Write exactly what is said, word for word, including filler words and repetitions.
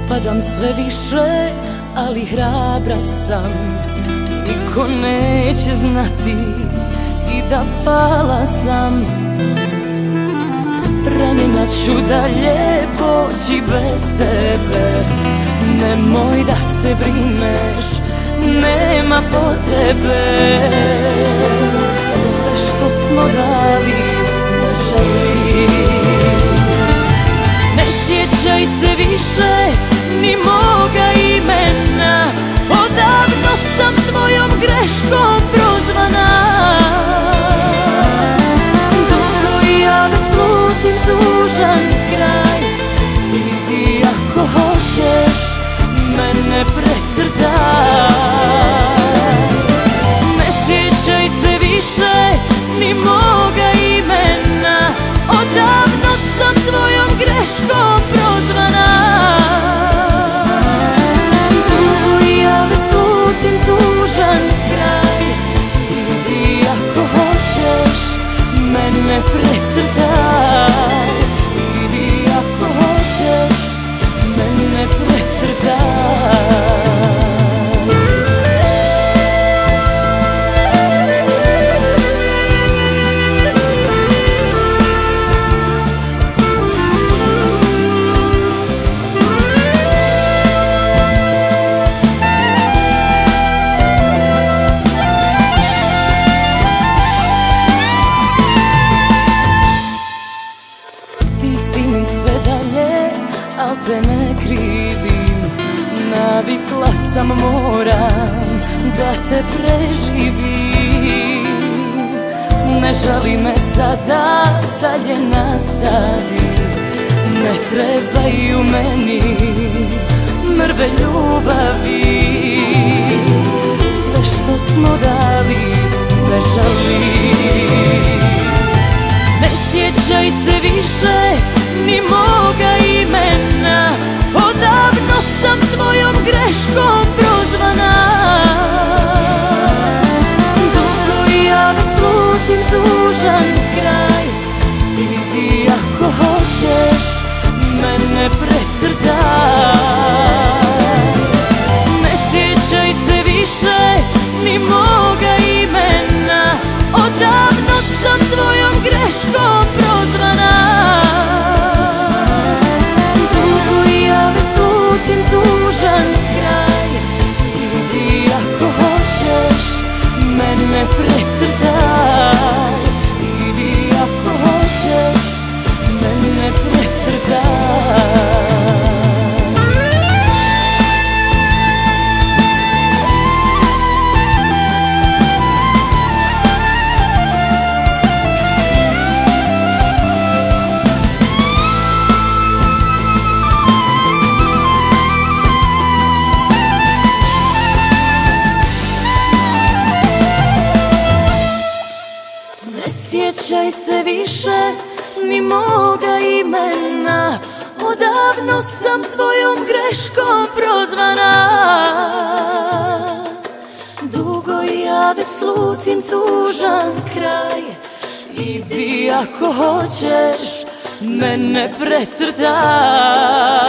Padam sve više, ali hrabra sam. Niko neće znati i da pala sam. Ranjena ću dalje poći bez tebe. Nemoj da se brineš, nema potrebe. Sve što smo dali ne želim. Ne sjećaj se više ni moga imena. Odavno sam tvojom greškom prozvana. Dobro, ja već slutim tužan kraj. Idi ako hoćeš, mene precrtaj. Ne sjećaj se više ni moga imena. Odavno sam tvojom greškom prozvana. Dugo ja već slutim tužan kraj. Idi ako hoćeš, mene precrtaj. Idi ako hoćeš, mene precrtaj. Al te ne krivim, navikla sam, moram da te preživim. Ne žali me sada dalje nastavi. Ne trebaju meni mrve ljubavi. Sve što smo dali ne žalim. Ne sjećaj se više ni moga imena. Odavno sam tvojom greškom prozvana. Dobro, ja već slutim tužan kraj. Idi ako hoćeš, mene precrtaj. Ne sjećaj se više ni moga imena. Odavno sam tvojom greškom prozvana. Slutim tužan kraj. Idi ako hoćeš, mene precrtaj. Idi ako hoćeš, mene precrtaj. Ne sjećaj se više ni moga imena. Odavno sam tvojom greškom prozvana. Dugo ja već slutim tužan kraj. Idi ako hoćeš, mene precrtaj.